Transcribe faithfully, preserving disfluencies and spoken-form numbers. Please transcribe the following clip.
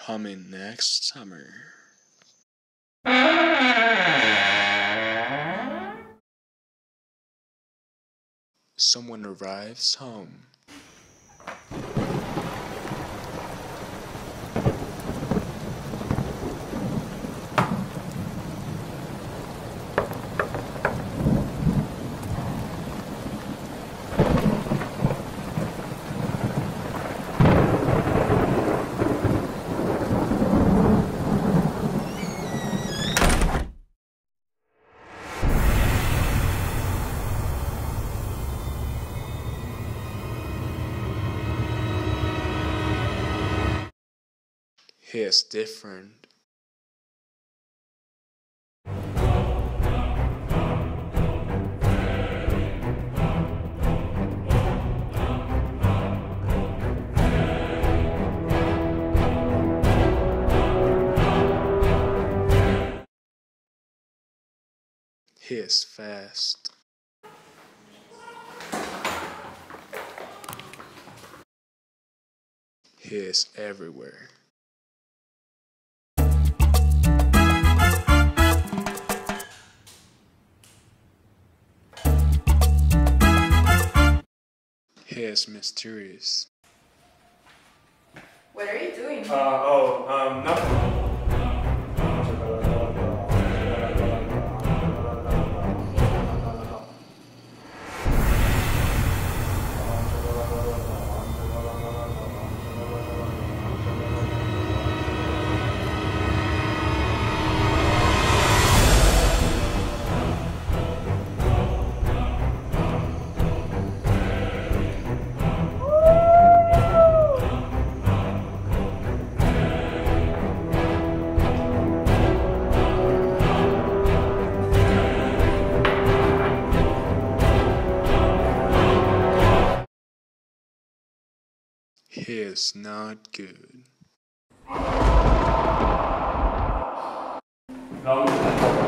coming next summer. Someone arrives home. He is different. He is fast. He is everywhere. He is mysterious. What are you doing? Uh, oh, um, nothing. He is not good. No.